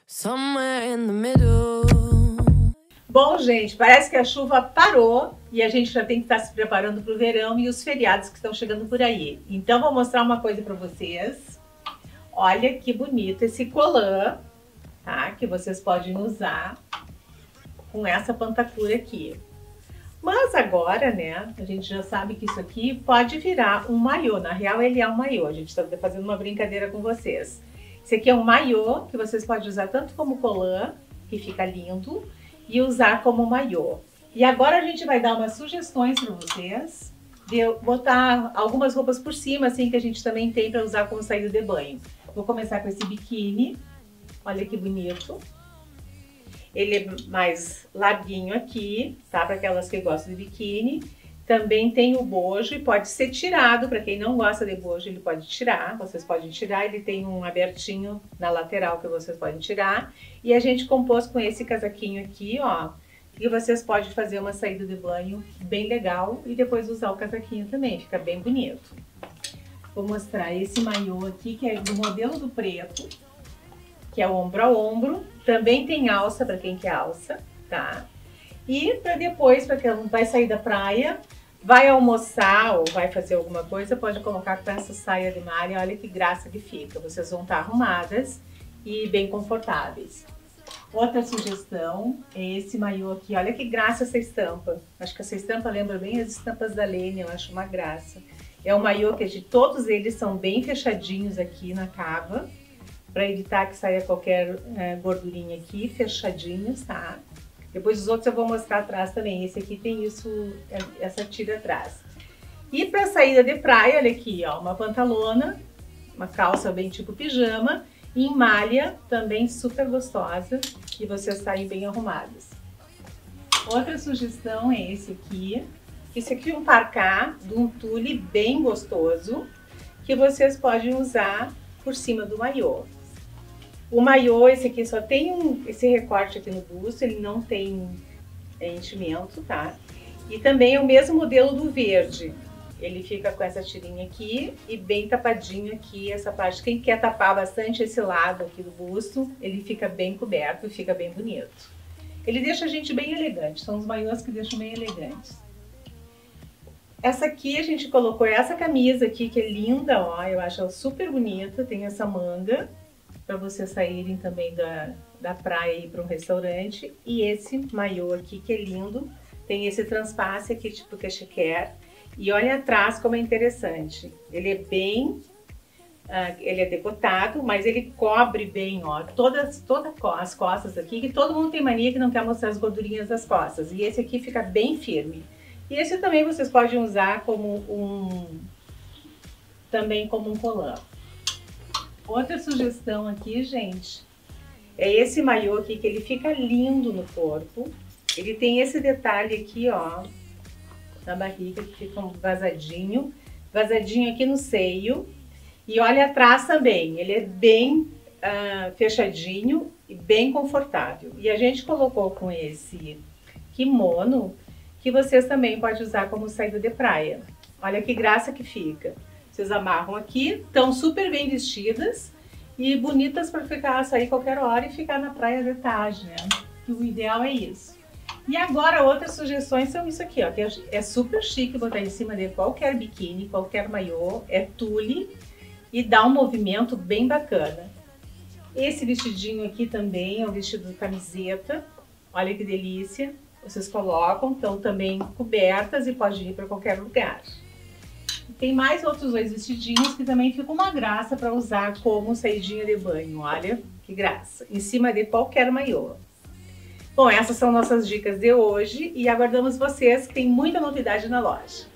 Somewhere in the middle. Bom, gente, parece que a chuva parou e a gente já tem que estar se preparando para o verão e os feriados que estão chegando por aí. Então, vou mostrar uma coisa para vocês. Olha que bonito esse colã, tá? Que vocês podem usar com essa pantacura aqui. Mas agora, né, a gente já sabe que isso aqui pode virar um maiô. Na real, ele é um maiô. A gente está fazendo uma brincadeira com vocês. Esse aqui é um maiô que vocês podem usar tanto como colã, que fica lindo, e usar como maiô. E agora a gente vai dar umas sugestões para vocês, de eu botar algumas roupas por cima, assim, que a gente também tem para usar como saída de banho. Vou começar com esse biquíni. Olha que bonito. Ele é mais larguinho aqui, tá? Para aquelas que gostam de biquíni. Também tem o bojo e pode ser tirado. Para quem não gosta de bojo, ele pode tirar. Vocês podem tirar. Ele tem um abertinho na lateral que vocês podem tirar. E a gente compôs com esse casaquinho aqui, ó. E vocês podem fazer uma saída de banho bem legal e depois usar o casaquinho também. Fica bem bonito. Vou mostrar esse maiô aqui, que é do modelo do preto, que é ombro a ombro. Também tem alça para quem quer alça, tá? E para depois, para quem vai sair da praia, vai almoçar ou vai fazer alguma coisa, pode colocar com essa saia de malha. Olha que graça que fica. Vocês vão estar arrumadas e bem confortáveis. Outra sugestão é esse maiô aqui. Olha que graça essa estampa. Acho que essa estampa lembra bem as estampas da Lene, eu acho uma graça. É um maiô que todos eles são bem fechadinhos aqui na cava, para evitar que saia qualquer gordurinha aqui, fechadinhos, tá? Depois os outros eu vou mostrar atrás também. Esse aqui tem isso, essa tira atrás. E para saída de praia, olha aqui, ó, uma pantalona, uma calça bem tipo pijama, em malha, também super gostosa, e vocês saem bem arrumadas. Outra sugestão é esse aqui. Esse aqui é um parká de um tule bem gostoso, que vocês podem usar por cima do maiô. O maiô, esse aqui só tem esse recorte aqui no busto, ele não tem enchimento, tá? E também é o mesmo modelo do verde. Ele fica com essa tirinha aqui e bem tapadinho aqui, essa parte. Quem quer tapar bastante esse lado aqui do busto, ele fica bem coberto e fica bem bonito. Ele deixa a gente bem elegante, são os maiôs que deixam bem elegantes. Essa aqui a gente colocou essa camisa aqui, que é linda, ó, eu acho ela super bonita, tem essa manga, para vocês saírem também da praia e ir para um restaurante. E esse maiô aqui, que é lindo, tem esse transpasse aqui, tipo cachequer. E olha atrás como é interessante. Ele é bem, ele é decotado, mas ele cobre bem, ó, todas as costas aqui, que todo mundo tem mania que não quer mostrar as gordurinhas das costas. E esse aqui fica bem firme. E esse também vocês podem usar como também como um colã. Outra sugestão aqui, gente, é esse maiô aqui, que ele fica lindo no corpo. Ele tem esse detalhe aqui, ó, na barriga, que fica um vazadinho aqui no seio. E olha atrás também, ele é bem fechadinho e bem confortável. E a gente colocou com esse kimono, que vocês também podem usar como saída de praia. Olha que graça que fica. Vocês amarram aqui, estão super bem vestidas e bonitas para sair qualquer hora e ficar na praia de tarde, né? O ideal é isso. E agora outras sugestões são isso aqui, ó, que é super chique botar em cima de qualquer biquíni, qualquer maiô, é tule e dá um movimento bem bacana. Esse vestidinho aqui também é um vestido de camiseta, olha que delícia. Vocês colocam, estão também cobertas e pode ir para qualquer lugar. Tem mais outros dois vestidinhos que também ficam uma graça para usar como saidinha de banho, olha que graça, em cima de qualquer maiô. Bom, essas são nossas dicas de hoje e aguardamos vocês, que tem muita novidade na loja.